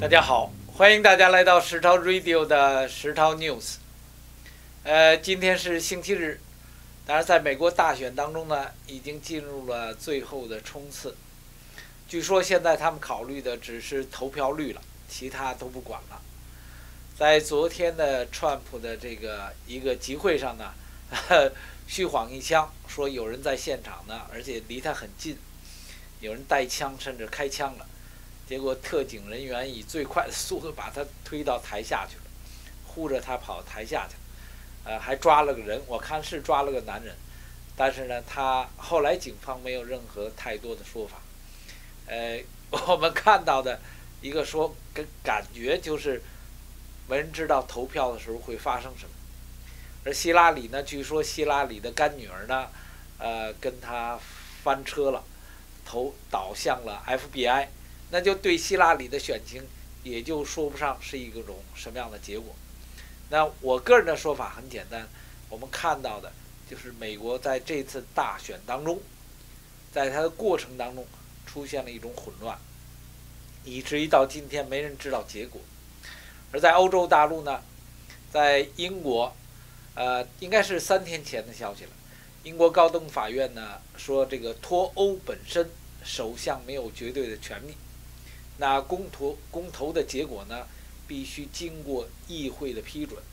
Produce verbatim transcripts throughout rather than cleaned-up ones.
大家好，欢迎大家来到石涛 Radio 的石涛 News。呃，今天是星期日，当然在美国大选当中呢，已经进入了最后的冲刺。据说现在他们考虑的只是投票率了，其他都不管了。在昨天的川普的这个一个集会上呢，呵虚晃一枪，说有人在现场呢，而且离他很近，有人带枪甚至开枪了。结果特警人员以最快的速度把他推到台下去了，护着他跑台下去了，呃，还抓了个人，我看是抓了个男人，但是呢，他后来警方没有任何太多的说法。呃，我们看到的一个说跟感觉就是没人知道投票的时候会发生什么。而希拉里呢，据说希拉里的干女儿呢，呃，跟他翻车了，投倒向了 F B I。那就对希拉里的选情也就说不上是一个种什么样的结果。那我个人的说法很简单，我们看到的就是美国在这次大选当中，在它的过程当中出现了一种混乱，以至于到今天没人知道结果。而在欧洲大陆呢，在英国，呃，应该是三天前的消息了，英国高等法院呢说这个脱欧本身首相没有绝对的权利。那公投公投的结果呢，必须经过议会的批准，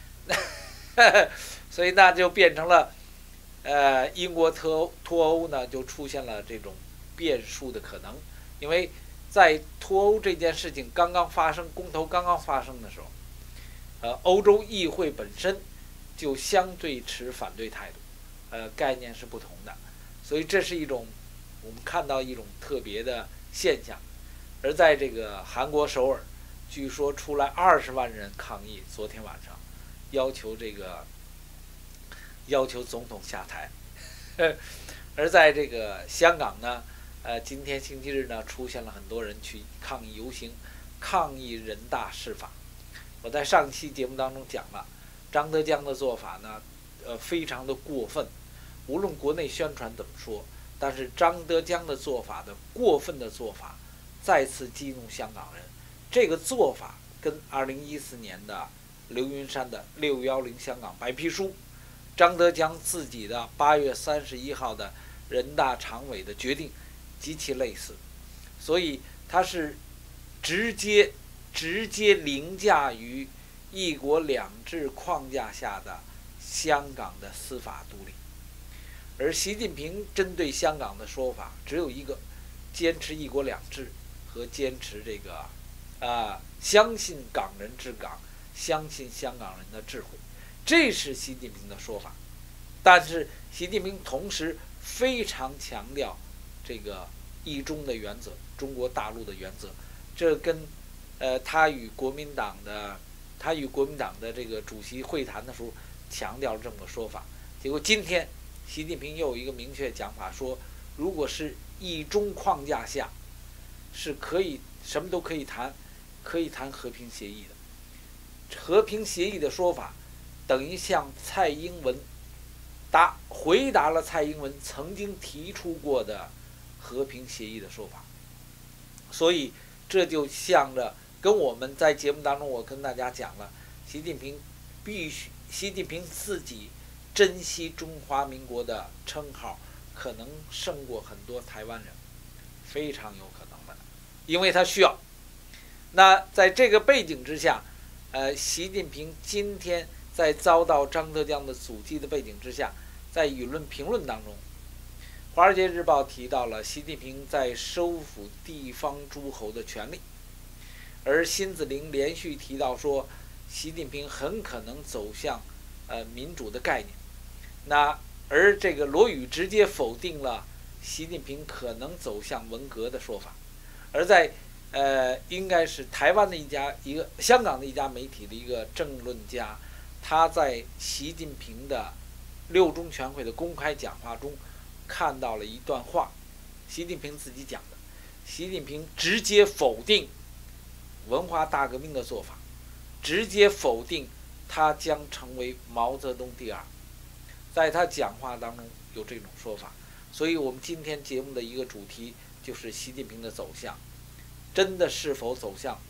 所以那就变成了，呃，英国脱脱欧呢就出现了这种变数的可能，因为在脱欧这件事情刚刚发生，公投刚刚发生的时候，呃，欧洲议会本身就相对持反对态度，呃，概念是不同的，所以这是一种我们看到一种特别的现象。而在这个韩国首尔，据说出来二十万人抗议，昨天晚上要求这个要求总统下台。而在这个香港呢，呃，今天星期日呢，出现了很多人去抗议游行，抗议人大释法。我在上期节目当中讲了，张德江的做法呢，呃，非常的过分，无论国内宣传怎么说，但是张德江的做法的过分的做法，再次激怒香港人。这个做法跟二零一四年的刘云山的六一零香港白皮书，张德江自己的八月三十一号的人大常委的决定极其类似，所以它是直接直接凌驾于一国两制框架下的香港的司法独立。而习近平针对香港的说法只有一个，坚持一国两制和坚持这个啊、呃，相信港人治港，相信香港人的智慧，这是习近平的说法。但是习近平同时非常强调这个一中的原则，中国大陆的原则，这跟呃他与国民党的他与国民党的这个主席会谈的时候强调了这么个说法。结果今天习近平又有一个明确讲法，说如果是一中框架下，是可以什么都可以谈，可以谈和平协议的。和平协议的说法等于向蔡英文答回答了蔡英文曾经提出过的和平协议的说法。所以这就向着跟我们在节目当中我跟大家讲了，习近平必须习近平自己珍惜中华民国的称号，可能胜过很多台湾人，非常有可能的，因为他需要。那在这个背景之下，呃，习近平今天在遭到张德江的阻击的背景之下，在舆论评论当中，《华尔街日报》提到了习近平在收复地方诸侯的权利，而辛子玲连续提到说，习近平很可能走向呃民主的概念。那而这个罗宇直接否定了习近平可能走向文革的说法。而在呃，应该是台湾的一家一个香港的一家媒体的一个政论家，他在习近平的六中全会的公开讲话中看到了一段话，习近平自己讲的，习近平直接否定文化大革命的做法，直接否定他将成为毛泽东第二，在他讲话当中有这种说法。所以我们今天节目的一个主题就是习近平的走向，真的是否走向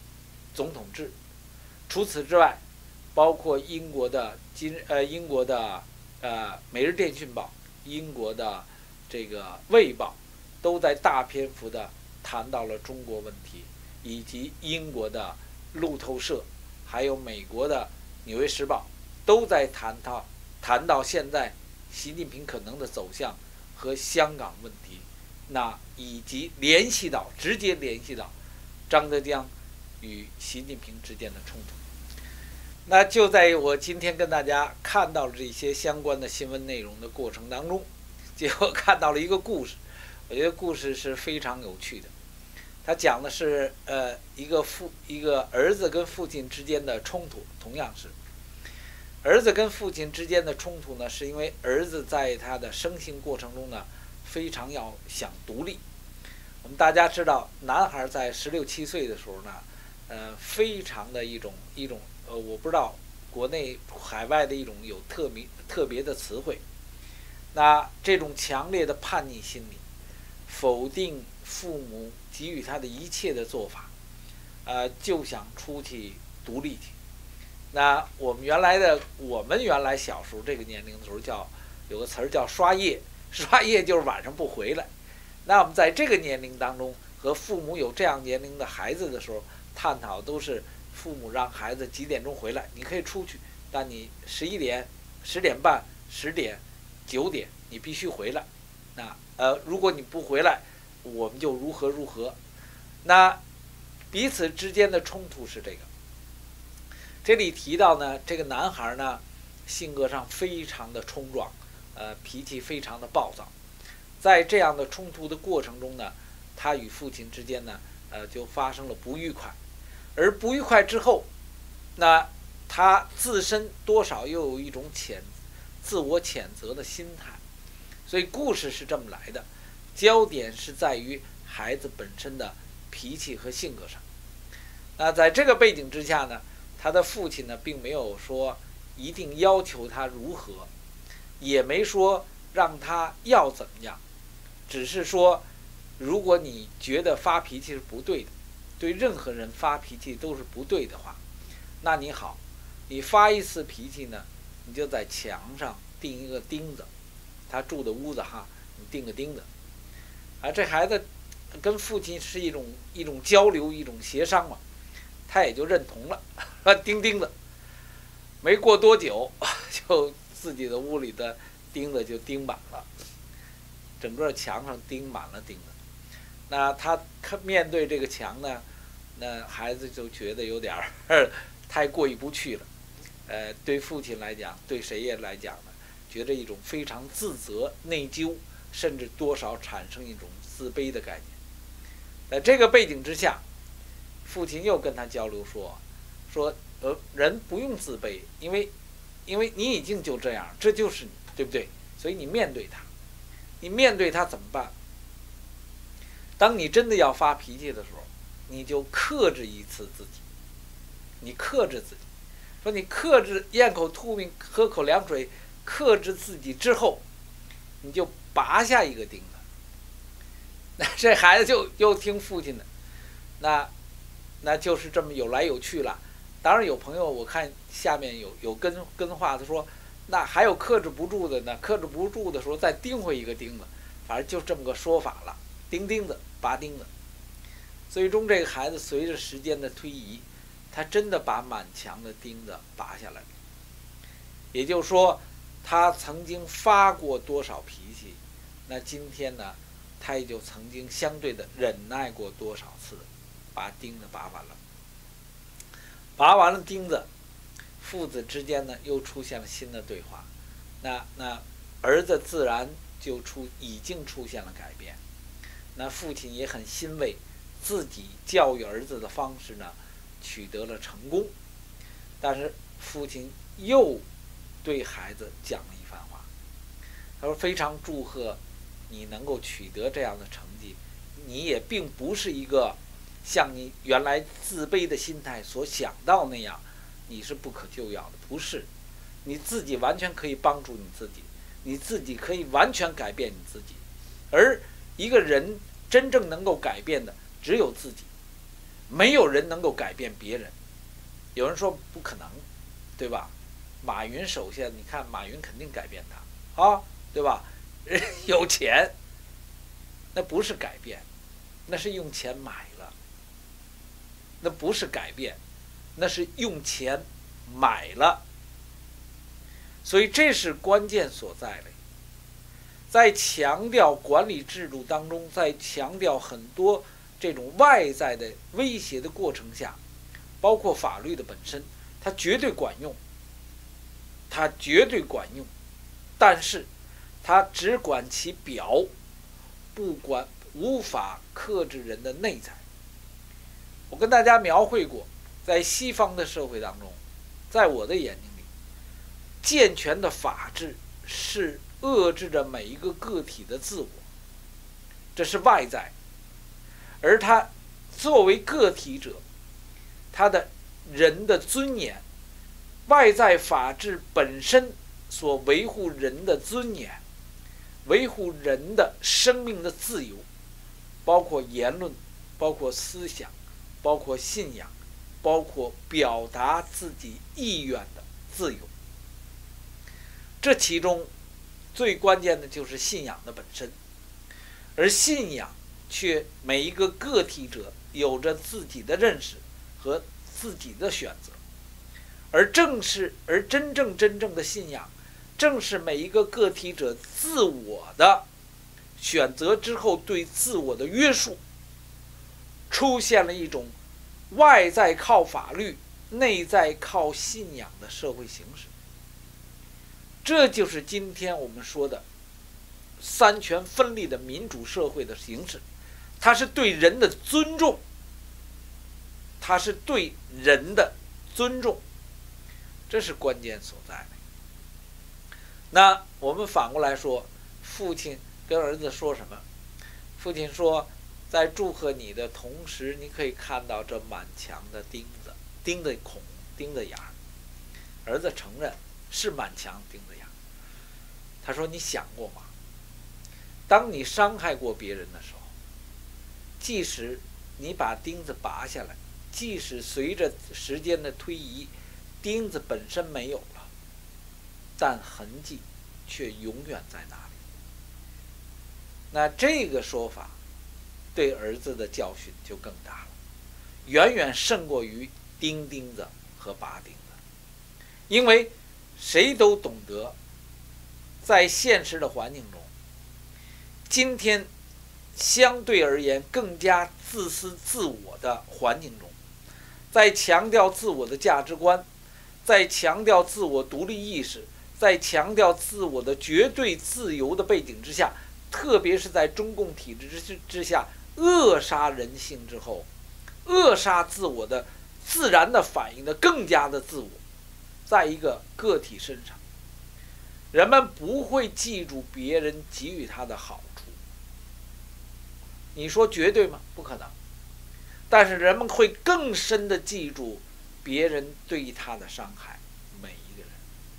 总统制。除此之外，包括英国的今呃英国的呃《每日电讯报》、英国的这个《卫报》，都在大篇幅的谈到了中国问题，以及英国的路透社，还有美国的《纽约时报》，都在谈到谈到现在习近平可能的走向和香港问题，那以及联系到直接联系到张德江与习近平之间的冲突。那就在我今天跟大家看到了这些相关的新闻内容的过程当中，结果看到了一个故事，我觉得故事是非常有趣的。他讲的是呃一个父一个儿子跟父亲之间的冲突，同样是儿子跟父亲之间的冲突呢，是因为儿子在他的生性过程中呢，非常要想独立。我们大家知道，男孩在十六七岁的时候呢，呃，非常的一种一种呃，我不知道国内海外的一种有特别特别的词汇。那这种强烈的叛逆心理，否定父母给予他的一切的做法，呃，就想出去独立去。那我们原来的我们原来小时候这个年龄的时候叫有个词儿叫刷夜，刷夜就是晚上不回来。那我们在这个年龄当中和父母有这样年龄的孩子的时候，探讨都是父母让孩子几点钟回来，你可以出去，但你十一点、十点半、十点、九点你必须回来。那呃，如果你不回来，我们就如何如何。那彼此之间的冲突是这个。这里提到呢，这个男孩呢，性格上非常的冲撞，呃，脾气非常的暴躁。在这样的冲突的过程中呢，他与父亲之间呢，呃，就发生了不愉快。而不愉快之后，那他自身多少又有一种谴自我谴责的心态。所以故事是这么来的，焦点是在于孩子本身的脾气和性格上。那在这个背景之下呢，他的父亲呢，并没有说一定要求他如何，也没说让他要怎么样，只是说，如果你觉得发脾气是不对的，对任何人发脾气都是不对的话，那你好，你发一次脾气呢，你就在墙上钉一个钉子，他住的屋子哈，你钉个钉子。啊，这孩子跟父亲是一种一种交流，一种协商嘛，他也就认同了，钉钉子。没过多久，就自己的屋里的钉子就钉满了，整个墙上钉满了钉子。那他面对这个墙呢，那孩子就觉得有点儿太过意不去了。呃，对父亲来讲，对谁也来讲呢，觉得一种非常自责、内疚，甚至多少产生一种自卑的概念。在这个背景之下，父亲又跟他交流说，说呃，人不用自卑，因为，因为你已经就这样，这就是你，对不对？所以你面对他，你面对他怎么办？当你真的要发脾气的时候，你就克制一次自己，你克制自己，说你克制，咽口吐沫，喝口凉水，克制自己之后，你就拔下一个钉子。那这孩子就又听父亲的，那那就是这么有来有去了。当然有朋友，我看下面有有跟跟话，他说，那还有克制不住的呢，克制不住的时候再钉回一个钉子，反正就这么个说法了，钉钉子，拔钉子。最终这个孩子随着时间的推移，他真的把满墙的钉子拔下来了。也就是说，他曾经发过多少脾气，那今天呢，他也就曾经相对的忍耐过多少次，把钉子拔完了。拔完了钉子，父子之间呢又出现了新的对话。那那儿子自然就出已经出现了改变。那父亲也很欣慰，自己教育儿子的方式呢取得了成功。但是父亲又对孩子讲了一番话，他说非常祝贺你能够取得这样的成绩，你也并不是一个像你原来自卑的心态所想到那样，你是不可救药的，不是，你自己完全可以帮助你自己，你自己可以完全改变你自己，而一个人真正能够改变的只有自己。 没有人能够改变别人。有人说不可能，对吧？马云首先，你看马云肯定改变他啊，对吧？人有钱，那不是改变，那是用钱买了，那不是改变，那是用钱买了。所以这是关键所在的。在强调管理制度当中，在强调很多这种外在的威胁的过程下，包括法律的本身，它绝对管用，它绝对管用，但是它只管其表，不管无法克制人的内在。我跟大家描绘过，在西方的社会当中，在我的眼睛里，健全的法治是遏制着每一个个体的自我，这是外在。而他作为个体者，他的人的尊严，外在法治本身所维护人的尊严，维护人的生命的自由，包括言论，包括思想，包括信仰，包括表达自己意愿的自由。这其中最关键的就是信仰的本身，而信仰却每一个个体者有着自己的认识和自己的选择，而正是而真正真正的信仰，正是每一个个体者自我的选择之后对自我的约束，出现了一种外在靠法律，内在靠信仰的社会形式。这就是今天我们说的三权分立的民主社会的形式，它是对人的尊重，它是对人的尊重，这是关键所在的。那我们反过来说，父亲跟儿子说什么？父亲说，在祝贺你的同时，你可以看到这满墙的钉子，钉的孔，钉的眼儿。儿子承认是满墙钉的眼儿。他说，你想过吗？当你伤害过别人的时候，即使你把钉子拔下来，即使随着时间的推移，钉子本身没有了，但痕迹却永远在那里。那这个说法对儿子的教训就更大了，远远胜过于钉钉子和拔钉子。因为谁都懂得，在现实的环境中，今天相对而言更加自私自我的环境中，在强调自我的价值观，在强调自我独立意识，在强调自我的绝对自由的背景之下，特别是在中共体制之之下，扼杀人性之后，扼杀自我的自然的反应的更加的自我，在一个个体身上，人们不会记住别人给予他的好处。你说绝对吗？不可能。但是人们会更深的记住别人对他的伤害，每一个人。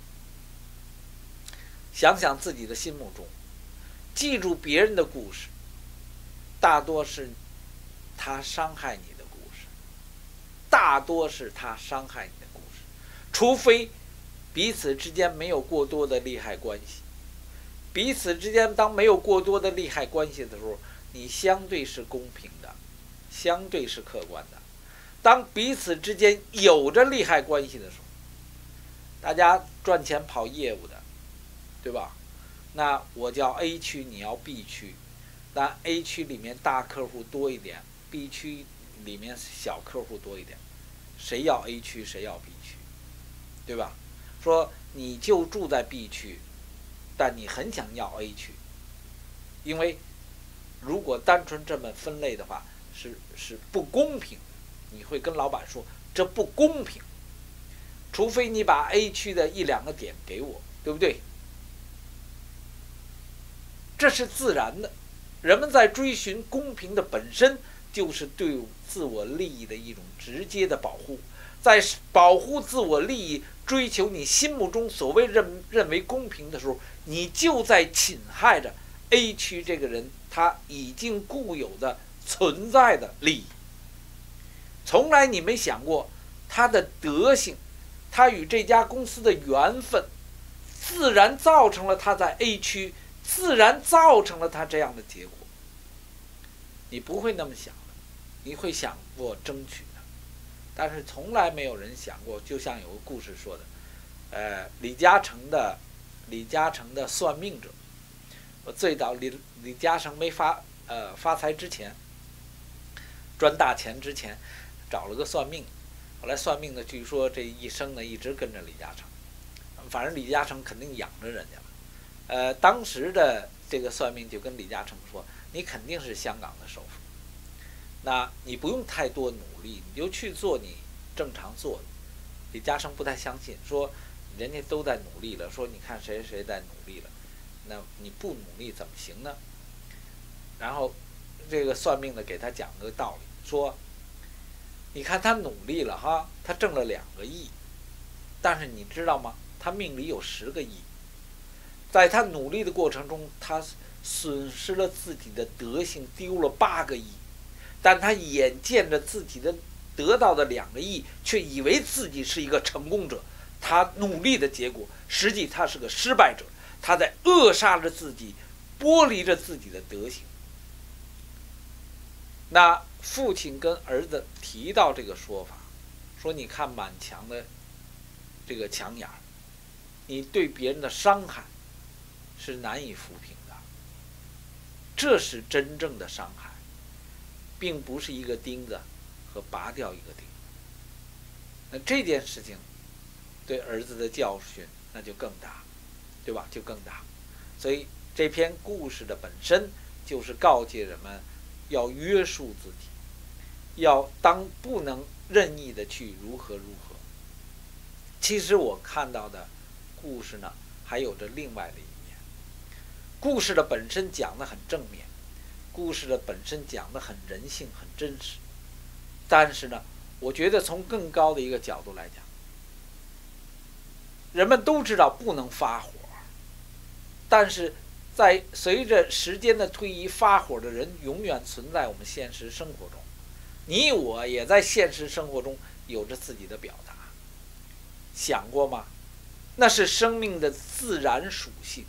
想想自己的心目中，记住别人的故事，大多是他伤害你的故事，大多是他伤害你的故事，除非彼此之间没有过多的利害关系。彼此之间当没有过多的利害关系的时候，你相对是公平的，相对是客观的。当彼此之间有着利害关系的时候，大家赚钱跑业务的，对吧？那我叫 A 区，你要 B 区，那 A 区里面大客户多一点， B 区里面小客户多一点，谁要 A 区，谁要 B 区，对吧？说你就住在 B 区，但你很想要 A 区，因为如果单纯这么分类的话，是是不公平的。你会跟老板说这不公平，除非你把 A 区的一两个点给我，对不对？这是自然的。人们在追寻公平的本身，就是对自我利益的一种直接的保护。在保护自我利益，追求你心目中所谓认认为公平的时候，你就在侵害着 A 区这个人他已经固有的存在的利益。 从来你没想过他的德行，他与这家公司的缘分，自然造成了他在 A 区，自然造成了他这样的结果。你不会那么想的，你会想过争取的，但是从来没有人想过，就像有个故事说的，呃，李嘉诚的李嘉诚的算命者，我最早李李嘉诚没发呃发财之前，赚大钱之前，找了个算命，后来算命的据说这一生呢一直跟着李嘉诚，反正李嘉诚肯定养着人家了。呃，当时的这个算命就跟李嘉诚说，你肯定是香港的首富，那你不用太多努力，你就去做你正常做的。李嘉诚不太相信，说人家都在努力了，说你看谁谁在努力了，那你不努力怎么行呢？然后这个算命的给他讲个道理，说你看他努力了哈，他挣了两个亿，但是你知道吗？他命里有十个亿，在他努力的过程中，他损失了自己的德行，丢了八个亿，但他眼见着自己的得到的两个亿，却以为自己是一个成功者。他努力的结果，实际他是个失败者，他在扼杀着自己，剥离着自己的德行。那父亲跟儿子提到这个说法，说你看满墙的这个墙眼，你对别人的伤害是难以抚平的，这是真正的伤害，并不是一个钉子和拔掉一个钉子。那这件事情对儿子的教训那就更大，对吧？就更大。所以这篇故事的本身就是告诫人们要约束自己，要当不能任意的去如何如何。其实我看到的故事呢，还有着另外的一面。故事的本身讲得很正面，故事的本身讲得很人性、很真实。但是呢，我觉得从更高的一个角度来讲，人们都知道不能发火，但是在随着时间的推移，发火的人永远存在我们现实生活中，你我也在现实生活中有着自己的表达。想过吗？那是生命的自然属性，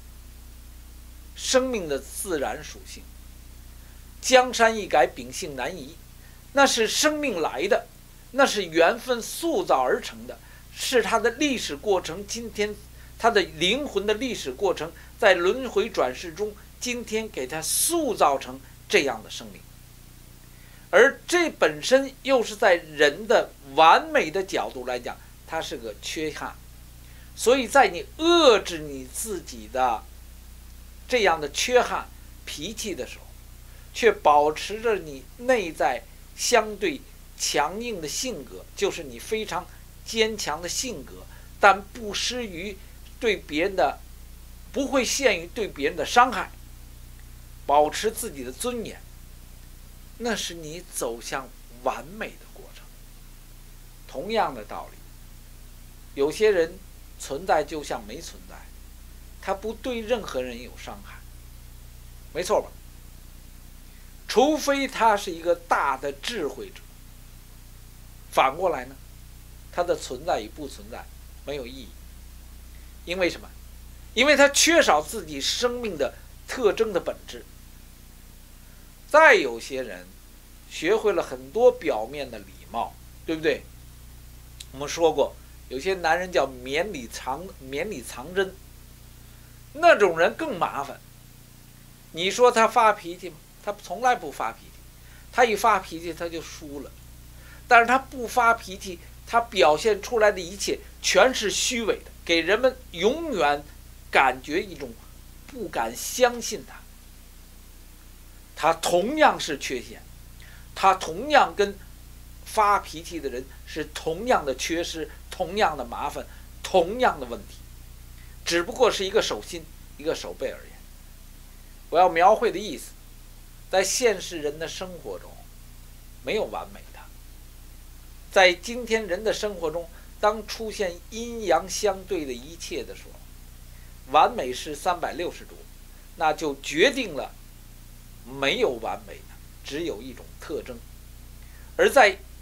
生命的自然属性。江山易改，秉性难移，那是生命来的，那是缘分塑造而成的，是他的历史过程，今天他的灵魂的历史过程，在轮回转世中，今天给他塑造成这样的生命。而这本身又是在人的完美的角度来讲，它是个缺憾。所以在你遏制你自己的这样的缺憾脾气的时候，却保持着你内在相对强硬的性格，就是你非常坚强的性格，但不失于对别人的，不会限于对别人的伤害，保持自己的尊严，那是你走向完美的过程。同样的道理，有些人存在就像没存在，他不对任何人有伤害，没错吧？除非他是一个大的智慧者。反过来呢，他的存在与不存在没有意义。因为什么？因为他缺少自己生命的特征的本质。再有些人学会了很多表面的礼貌，对不对？我们说过，有些男人叫绵里藏绵里藏针，那种人更麻烦。你说他发脾气吗？他从来不发脾气，他一发脾气他就输了。但是他不发脾气，他表现出来的一切全是虚伪的，给人们永远感觉一种不敢相信他。他同样是缺陷，他同样跟发脾气的人是同样的缺失，同样的麻烦，同样的问题，只不过是一个手心一个手背而言。我要描绘的意思，在现实人的生活中没有完美的。在今天人的生活中，当出现阴阳相对的一切的时候，完美是三百六十度，那就决定了没有完美的，只有一种特征。而在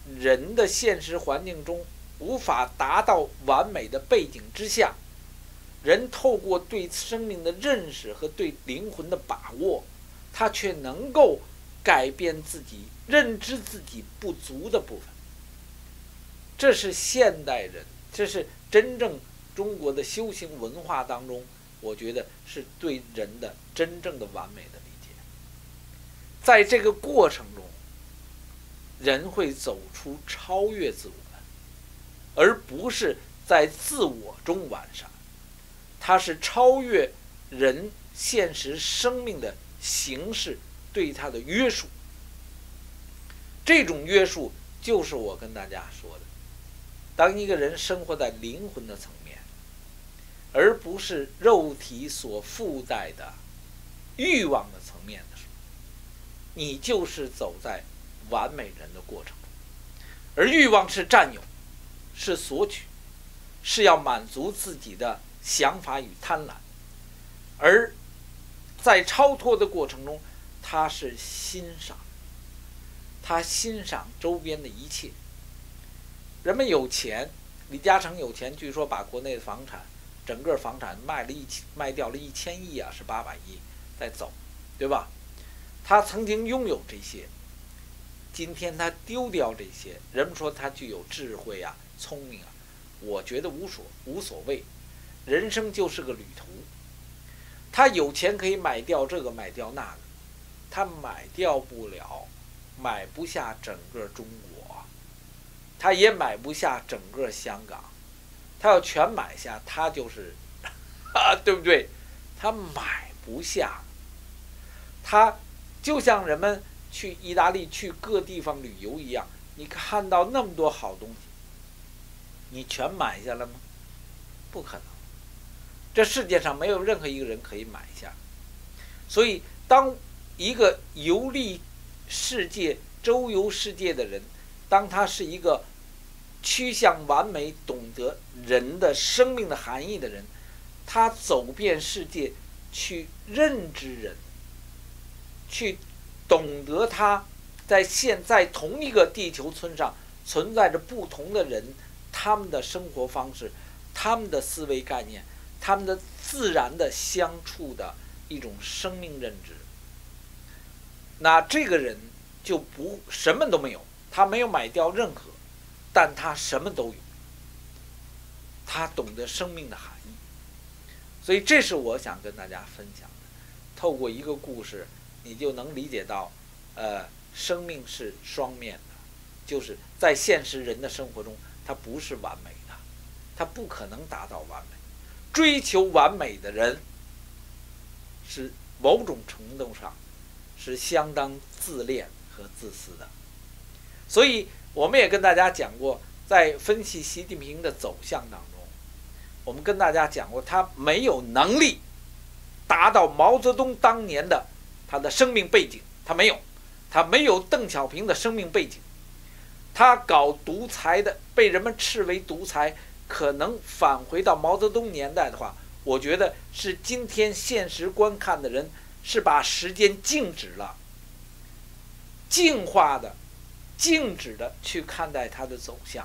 人的现实环境中无法达到完美的背景之下，人透过对生命的认识和对灵魂的把握，他却能够改变自己，认知自己不足的部分。这是现代人，这是真正中国的修行文化当中，我觉得是对人的真正的完美的理解。在这个过程中，人会走出超越自我，而不是在自我中完善。它是超越人现实生命的形式对它的约束。这种约束就是我跟大家说的，当一个人生活在灵魂的层面，而不是肉体所附带的欲望的层面的时候，你就是走在完美人的过程中。而欲望是占有，是索取，是要满足自己的想法与贪婪。而在超脱的过程中，他是欣赏，他欣赏周边的一切。人们有钱，李嘉诚有钱，据说把国内的房产，整个房产卖了一卖掉了一千亿啊，是八百亿再走，对吧？他曾经拥有这些，今天他丢掉这些，人们说他具有智慧啊、聪明啊，我觉得无所无所谓，人生就是个旅途。他有钱可以买掉这个买掉那个，他买掉不了，买不下整个中国，他也买不下整个香港。他要全买下，他就是啊，对不对？他买不下。他就像人们去意大利去各地方旅游一样，你看到那么多好东西，你全买下了吗？不可能。这世界上没有任何一个人可以买下。所以当一个游历世界、周游世界的人，当他是一个趋向完美、懂得人的生命的含义的人，他走遍世界，去认知人，去懂得他在现在同一个地球村上存在着不同的人，他们的生活方式，他们的思维概念，他们的自然的相处的一种生命认知。那这个人就不什么都没有，他没有买掉任何，但他什么都有，他懂得生命的含义。所以这是我想跟大家分享的，透过一个故事，你就能理解到，呃，生命是双面的，就是在现实人的生活中，它不是完美的，它不可能达到完美。追求完美的人，是某种程度上是相当自恋和自私的。所以我们也跟大家讲过，在分析习近平的走向当中，我们跟大家讲过，他没有能力达到毛泽东当年的他的生命背景，他没有，他没有邓小平的生命背景。他搞独裁的，被人们斥为独裁，可能返回到毛泽东年代的话，我觉得是今天现实观看的人是把时间静止了，静化的、静止的去看待他的走向。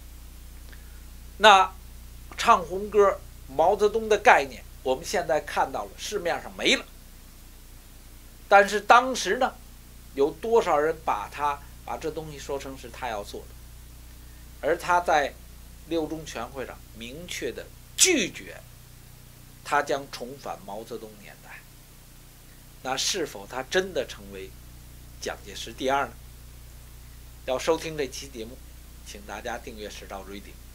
那唱红歌，毛泽东的概念，我们现在看到了，市面上没了。但是当时呢，有多少人把他把这东西说成是他要做的，而他在六中全会上明确的拒绝，他将重返毛泽东年代。那是否他真的成为蒋介石第二呢？要收听这期节目，请大家订阅石道 Reading。